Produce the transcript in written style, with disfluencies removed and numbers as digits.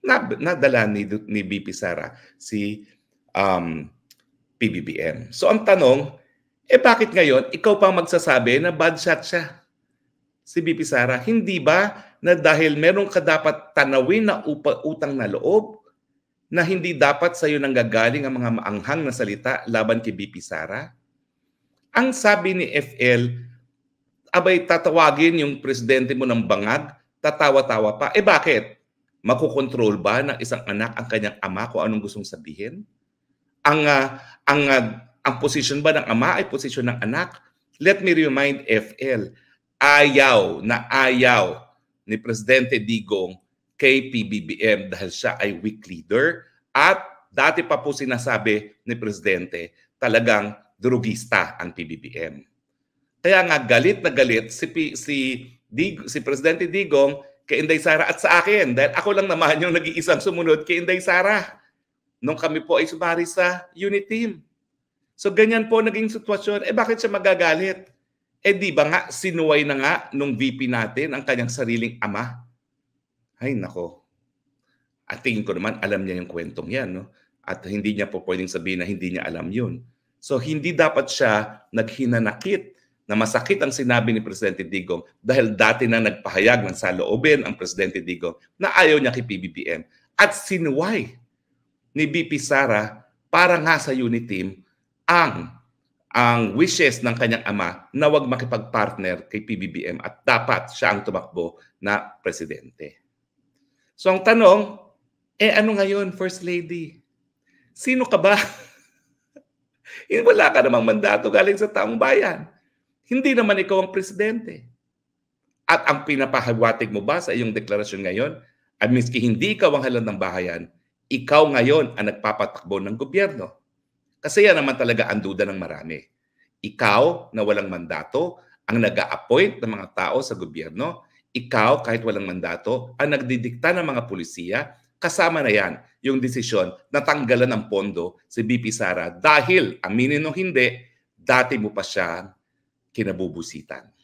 nadala ni VP Sara si um, PBBM. So ang tanong, bakit ngayon ikaw pa magsasabi na bad shot siya? Si VP Sara, hindi ba na dahil meron ka dapat tanawin na utang na loob na hindi dapat sa iyo nanggagaling ang mga maanghang na salita laban kay VP Sara? Ang sabi ni FL, abay tatawagin yung presidente mo ng bangag, tatawa-tawa pa. Bakit? Makukontrol ba ng isang anak ang kanyang ama kung anong gustong sabihin? Ang posisyon ba ng ama ay posisyon ng anak? Let me remind FL, ayaw ni Presidente Digong kay PBBM dahil siya ay weak leader at dati pa po sinasabi ni Presidente talagang drugista ang PBBM. Kaya nga galit na galit si Presidente Digong kay Inday Sara at sa akin dahil ako lang naman yung nag-iisang sumunod kay Inday Sara nung kami po ay sumari sa unit team. So ganyan po naging sitwasyon. Bakit siya magagalit? Di ba nga sinuway na nga nung VP natin ang kanyang sariling ama? Ay nako. At tingin ko naman alam niya yung kwentong yan. No? At hindi niya po pwedeng sabihin na hindi niya alam yun. So hindi dapat siya naghinanakit na masakit ang sinabi ni Presidente Digong dahil dati na nagpahayag ng saloobin ang Presidente Digong na ayaw niya kay PBBM. At sinuway ni VP Sara para nga sa unit team ang wishes ng kanyang ama na wag makipag-partner kay PBBM at dapat siya ang tumakbo na presidente. So ang tanong, ano ngayon, First Lady? Sino ka ba? Wala ka namang mandato galing sa taong bayan. Hindi naman ikaw ang presidente. At ang pinapahawatig mo ba sa iyong deklarasyon ngayon, at miski hindi ikaw ang halal ng bahayan, ikaw ngayon ang nagpapatakbo ng gobyerno. Kasi yan naman talaga ang duda ng marami. Ikaw na walang mandato, ang nag-a-appoint ng mga tao sa gobyerno. Ikaw, kahit walang mandato, ang nagdidikta ng mga pulisiya. Kasama na yan yung desisyon na tanggalan ng pondo si VP Sara dahil, aminin o hindi, dati mo pa siya kinabubusitan.